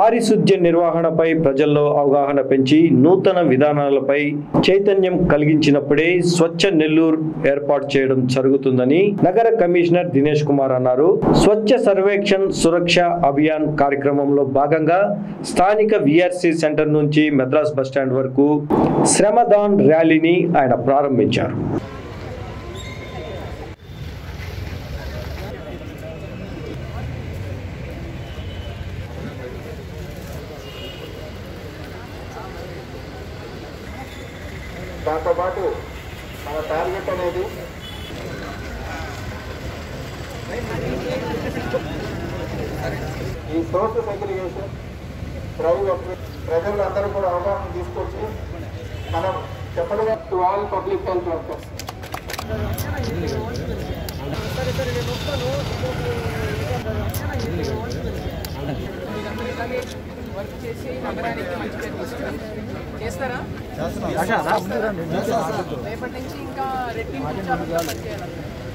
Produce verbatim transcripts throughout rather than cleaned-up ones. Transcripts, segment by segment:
పారిశుద్ధ్య నిర్వహణపై ప్రజల్లో అవగాహన పెంచి నూతన విధానాలపై చైతన్యం కలిగించినప్పుడే స్వచ్ఛ నెల్లూరు ఏర్పాటు చేయడం జరుగుతుందని నగర కమిషనర్ దినేష్ కుమార్ అన్నారు. స్వచ్ఛ సర్వేక్షణ్ సురక్ష అభియాన్ కార్యక్రమంలో భాగంగా స్థానిక విఆర్సి సెంటర్ నుంచి మెద్రాస్ బస్టాండ్ వరకు శ్రమదాన్ ర్యాలీని ఆయన ప్రారంభించారు. దాంతో పాటు మన టార్గెట్ అనేది ఈ సోర్స్ సెగ్రిగేషన్ ప్రైవేట్ ప్రజలందరూ కూడా అవగాహన తీసుకొచ్చి మనం చెప్పడం to all public health workers. Work చేసి నగరానికి మంచి పేరు తీసుకురావాలి. చేస్తారా? రేపటి నుంచి ఇంకా రెట్టింపు ఉత్సాహంగా పనిచేయాలి.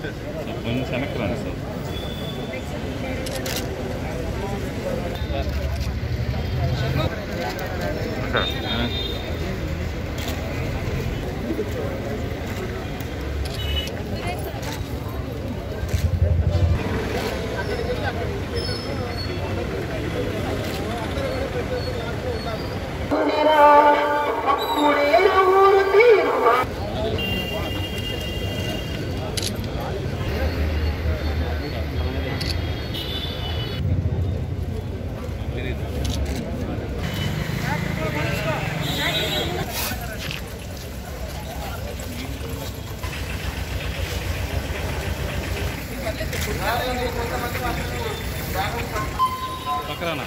పక్కరానా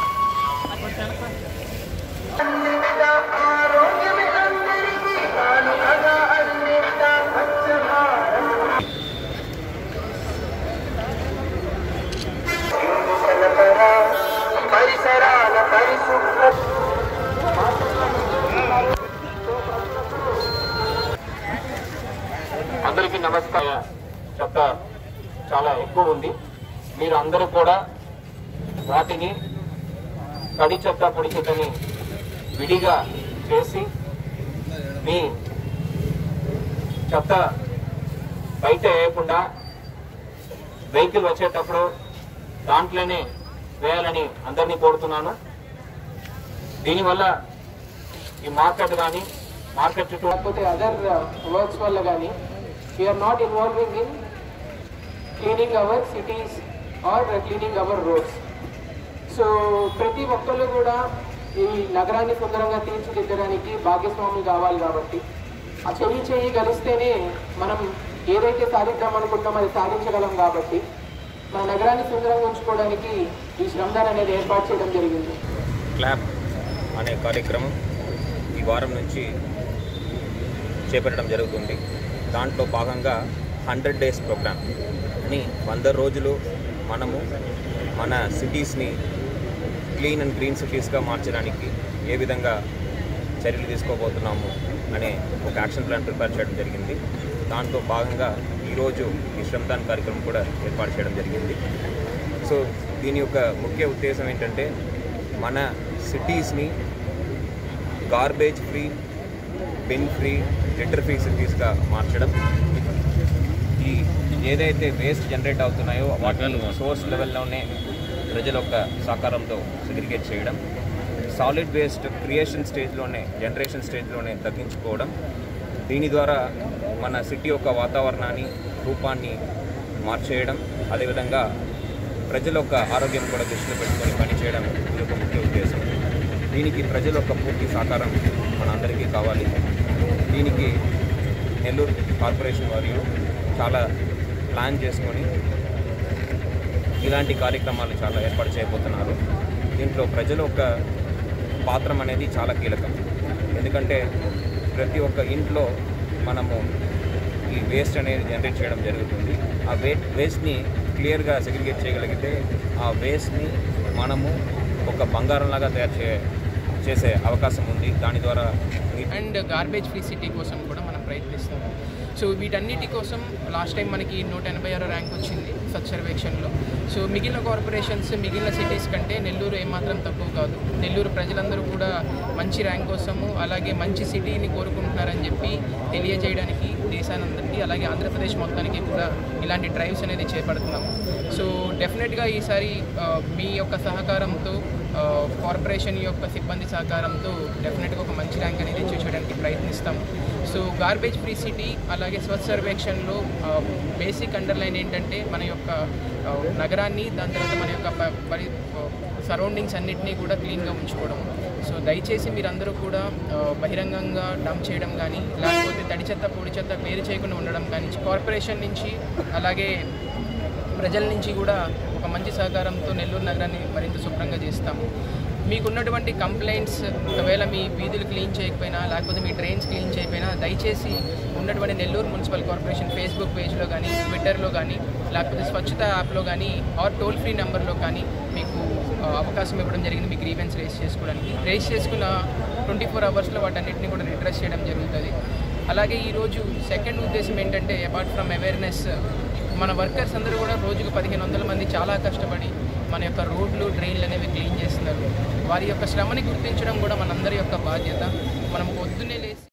పరిసరాల పరిశుభ్రత అందరికీ నమస్కారం. చెత్త చాలా ఎక్కువ ఉంది. మీరు అందరూ కూడా వాటిని తడి చెత్త పొడి చెత్తని విడిగా చేసి మీ చెత్త బయట వేయకుండా వెహికల్ వచ్చేటప్పుడు దాంట్లోనే వేయాలని అందరినీ కోరుతున్నాను. దీనివల్ల ఈ మార్కెట్ కానీ మార్కెట్ చుట్టూ లేకపోతే అదర్ వర్క్స్ వల్ల కానీ we're not involving in cleaning our cities or cleaning our roads. So ప్రతి ఒక్కళ్ళు కూడా ఈ నగరాన్ని సుందరంగా తీర్చిదిద్దడానికి భాగస్వాములు కావాలి. కాబట్టి ఆ చెయ్యి చెయ్యి కలిస్తేనే మనం ఏదైతే సాధిద్దాం అనుకుంటామో అది సాధించగలం. కాబట్టి మన నగరాన్ని సుందరంగా ఉంచుకోవడానికి ఈ శ్రమదాన్ అనేది ఏర్పాటు చేయడం జరిగింది. క్లాప్ అనే కార్యక్రమం ఈ వారం నుంచి చేపట్టడం జరుగుతుంది. దాంట్లో భాగంగా హండ్రెడ్ డేస్ ప్రోగ్రామ్ అని వంద రోజులు మనము మన సిటీస్ని క్లీన్ అండ్ గ్రీన్ సిటీస్గా మార్చడానికి ఏ విధంగా చర్యలు తీసుకోబోతున్నాము అనే ఒక యాక్షన్ ప్లాన్ ప్రిపేర్ చేయడం జరిగింది. దాంట్లో భాగంగా ఈరోజు ఈ శ్రమదాన్ కార్యక్రమం కూడా ఏర్పాటు చేయడం జరిగింది. సో దీని యొక్క ముఖ్య ఉద్దేశం ఏంటంటే మన సిటీస్ని garbage free, bin free, litter free సిటీస్గా మార్చడం. ఈ ఏదైతే వేస్ట్ జనరేట్ అవుతున్నాయో వాటిని సోర్స్ లెవెల్లోనే ప్రజల యొక్క సహకారంతో సెగ్రిగేట్ చేయడం, సాలిడ్ వేస్ట్ క్రియేషన్ స్టేజ్లోనే జనరేషన్ స్టేజ్లోనే తగ్గించుకోవడం. దీని ద్వారా మన సిటీ యొక్క వాతావరణాన్ని రూపాన్ని మార్చేయడం, అదేవిధంగా ప్రజల యొక్క ఆరోగ్యం కూడా దృష్టిలో పెట్టుకొని పనిచేయడం ఇది ఒక ముఖ్య ఉద్దేశం. దీనికి ప్రజల యొక్క పూర్తి సహకారం మన అందరికీ కావాలి. దీనికి నెల్లూరు కార్పొరేషన్ వారు చాలా ప్లాన్ చేసుకొని ఇలాంటి కార్యక్రమాలు చాలా ఏర్పాటు చేయబోతున్నారు. దీంట్లో ప్రజల యొక్క పాత్ర అనేది చాలా కీలకం. ఎందుకంటే ప్రతి ఒక్క ఇంట్లో మనము ఈ వేస్ట్ అనేది జనరేట్ చేయడం జరుగుతుంది. ఆ వే వేస్ట్ని క్లియర్గా సెగ్రిగేట్ చేయగలిగితే ఆ వేస్ట్ని మనము ఒక బంగారంలాగా తయారు చే చేసే అవకాశం ఉంది. దాని ద్వారా అండ్ గార్బేజ్ ఫ్రీ సిటీ కోసం కూడా మనం ప్రయత్నిస్తాం. సో వీటన్నిటి కోసం లాస్ట్ టైం మనకి నూట ఎనభై ఆరో ర్యాంక్ వచ్చింది. స్వచ్ఛ సర్వేక్షణలో. సో మిగిలిన కార్పొరేషన్స్ మిగిలిన సిటీస్ కంటే నెల్లూరు ఏమాత్రం తక్కువ కాదు. నెల్లూరు ప్రజలందరూ కూడా మంచి ర్యాంక్ కోసము అలాగే మంచి సిటీని కోరుకుంటున్నారని చెప్పి తెలియజేయడానికి దేశానందరికీ అలాగే ఆంధ్రప్రదేశ్ మొత్తానికి కూడా ఇలాంటి డ్రైవ్స్ అనేది చేపడుతున్నాము. సో డెఫినెట్గా ఈసారి మీ యొక్క సహకారంతో కార్పొరేషన్ యొక్క సిబ్బంది సహకారంతో డెఫినెట్గా ఒక మంచి ర్యాంక్ అనేది అచీవ్ చేయడానికి ప్రయత్నిస్తాము. సో గార్బేజ్ ఫ్రీ సిటీ అలాగే స్వచ్ఛ సర్వేక్షణలో బేసిక్ అండర్లైన్ ఏంటంటే మన యొక్క నగరాన్ని దాని తర్వాత మన యొక్క పరి సరౌండింగ్స్ అన్నింటినీ కూడా క్లీన్గా ఉంచుకోవడం. సో దయచేసి మీరందరూ కూడా బహిరంగంగా డంప్ చేయడం కానీ లేకపోతే తడి చెత్త పొడి చెత్త వేరు చేయకుండా ఉండడం కానీ కార్పొరేషన్ నుంచి అలాగే ప్రజల నుంచి కూడా ఒక మంచి సహకారంతో నెల్లూరు నగరాన్ని మరింత శుభ్రంగా చేస్తాము. మీకున్నటువంటి కంప్లైంట్స్ ఒకవేళ మీ వీధులు క్లీన్ చేయకపోయినా లేకపోతే మీ డ్రైన్స్ క్లీన్ చేయకపోయినా దయచేసి ఉన్నటువంటి నెల్లూరు మున్సిపల్ కార్పొరేషన్ ఫేస్బుక్ పేజ్లో కానీ ట్విట్టర్లో కానీ లేకపోతే స్వచ్ఛత యాప్లో కానీ ఆర్ టోల్ ఫ్రీ నెంబర్లో కానీ మీకు అవకాశం ఇవ్వడం జరిగింది మీ గ్రీవెన్స్ రేస్ చేసుకోవడానికి. రేస్ చేసుకున్న ట్వంటీ ఫోర్ అవర్స్లో వాటన్నిటిని కూడా రిడ్రెస్ చేయడం జరుగుతుంది. అలాగే ఈరోజు సెకండ్ ఉద్దేశం ఏంటంటే అపార్ట్ ఫ్రమ్ అవేర్నెస్ మన వర్కర్స్ అందరూ కూడా రోజుకు పదిహేను వందల మంది చాలా కష్టపడి మన యొక్క రోడ్లు డ్రైన్లు అనేవి క్లీన్ చేస్తున్నారు. వారి యొక్క శ్రమని గుర్తించడం కూడా మనందరి యొక్క బాధ్యత. మనం పొద్దున్నే లేచి